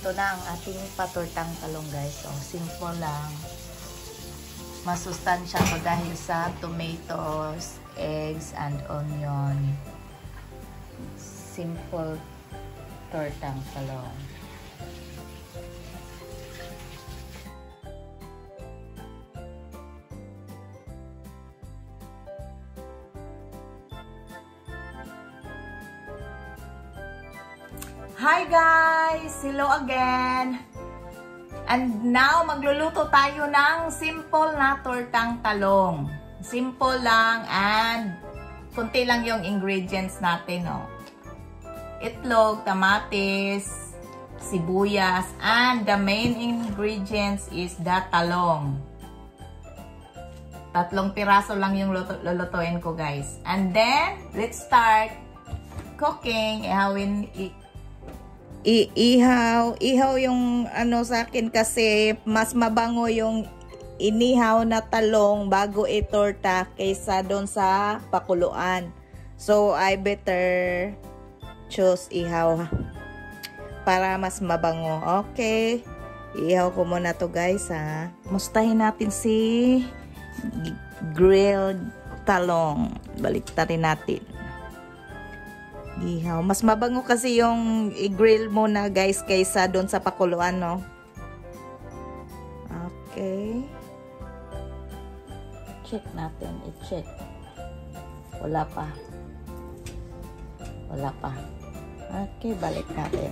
ito na ang ating patortang talong guys. So, simple lang. Masustansya ko dahil sa tomatoes, eggs, and onion. Simple tortang talong. Hi guys! Hello again! And now, magluluto tayo ng simple na tortang talong. Simple lang and kunti lang yung ingredients natin. Oh. Itlog, kamatis, sibuyas, and the main ingredients is the talong. 3 piraso lang yung lulutuin ko guys. And then, let's start cooking. Ihaw yung ano sa akin kasi mas mabango yung inihaw na talong bago itorta kaysa doon sa pakuluan. So I better choose ihaw para mas mabango. Okay. Ihaw ko muna to guys ha. Mustahin natin si grilled talong. Baliktarin natin. Ihaw. Mas mabango kasi yung i-grill mo na guys kaysa doon sa pakuluan, no? Okay. Check natin. I-check. Wala pa. Wala pa. Okay, balik natin.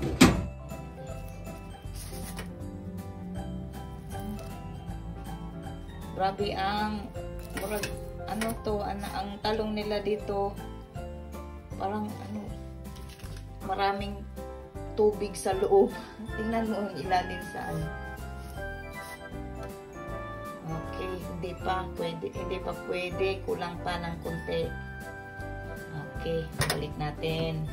Grabe ang ano to, ang talong nila dito. Parang maraming tubig sa loob. Tingnan mo ang ilalim sa ano. Okay, hindi pa pwede, kulang pa ng konti. Okay, balik natin.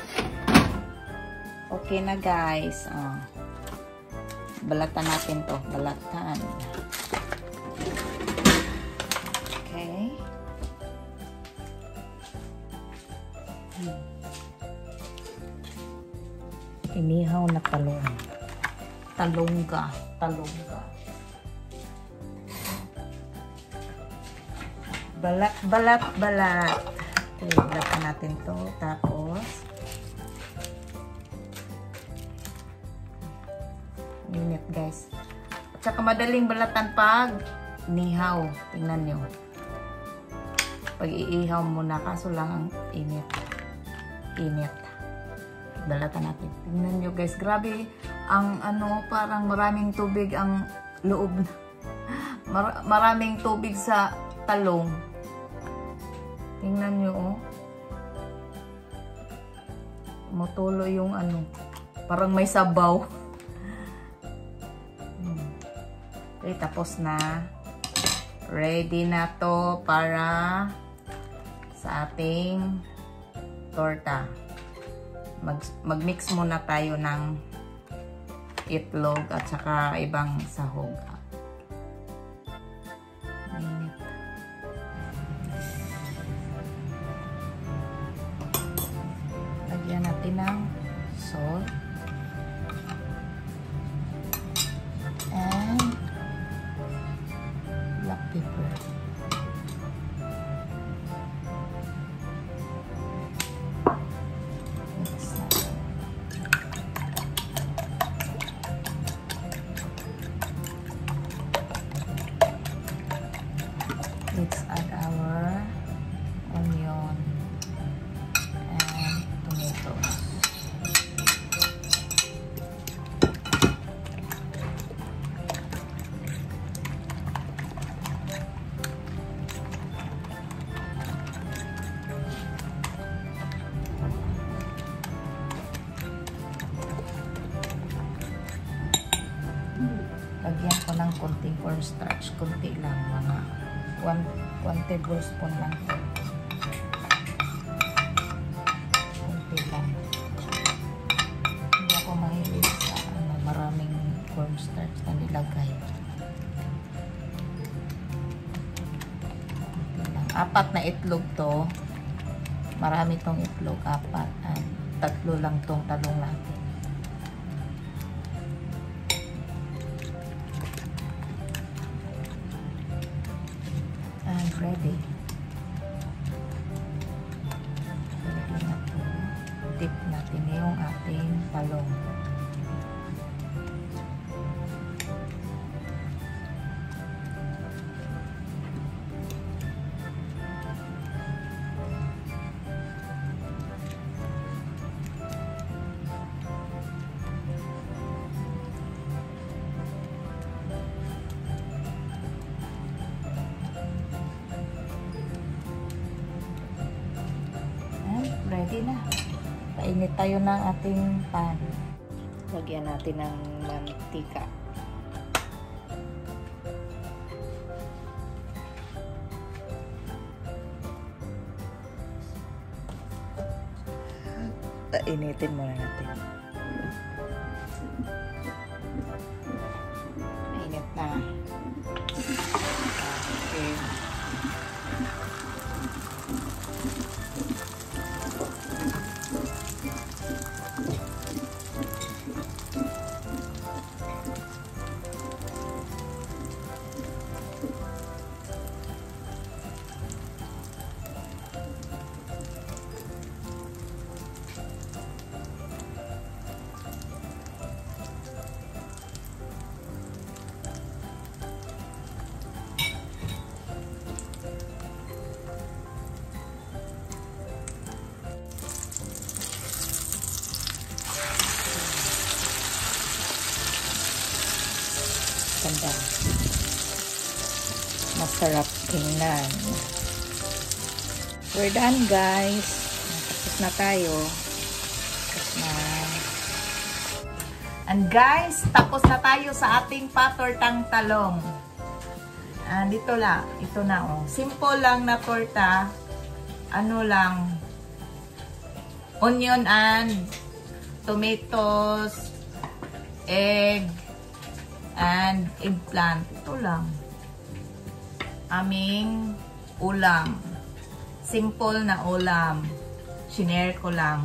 Okay na guys. Balatan natin to, balatan. Okay. Inihaw na talong. Talongga. Balat. Okay, balatan natin to. Tapos, init guys. At saka madaling balatan pag inihaw. Tingnan nyo. Pag iihaw muna, kaso lang ang init. Balatan natin. Tingnan nyo guys, grabe ang parang maraming tubig ang loob. Maraming tubig sa talong. Tingnan nyo oh. Tumutulo yung parang may sabaw. Okay, tapos na. Ready na to para sa ating torta. Mag-mix muna tayo ng itlog at saka ibang sahog. Lagyan natin ng salt and black pepper. Let's add our onion and tomatoes. Lagyan ko ng konting cornstarch, konti lang, mga 1 tablespoon lang. Konti lang. Hindi ako mahilig sa maraming cornstarch na nilagay. Konti lang. 4 na itlog to. Marami tong itlog, 4. 3 lang tong talong natin. Ready. Ready na po. Dip natin yung ating talong. Ready na. Painit tayo ng ating pan. Lagyan natin ng mantika. Painitin muna natin. Mainit na. Okay. Ganda. Masarap tingnan. We're done, guys. Tapos na tayo. Tapos na. And guys, tapos na tayo sa ating patortang talong. And ito lang. Ito na, oh. Simple lang na torta. Ano lang. Onion and tomatoes, egg, and eggplant. Ito lang. Aming ulam. Simple na ulam. Shinare ko lang.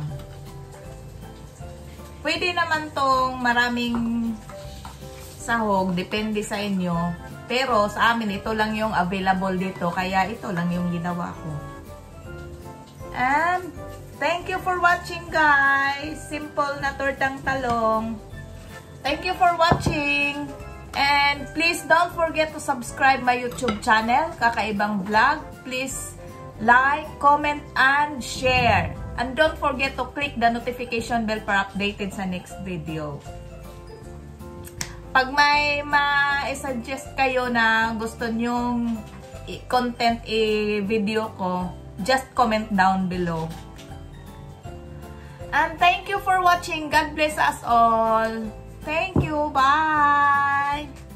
Pwede naman tong maraming sahog. Depende sa inyo. Pero sa amin, ito lang yung available dito. Kaya ito lang yung ginawa ko. And thank you for watching, guys. Simple na tortang talong. Thank you for watching. And please don't forget to subscribe my YouTube channel, Kakaibang Vlog. Please like, comment, and share. And don't forget to click the notification bell para updated sa next video. Pag may ma-suggest kayo na gusto nyong content i-video ko, just comment down below. And thank you for watching. God bless us all. Thank you. Bye.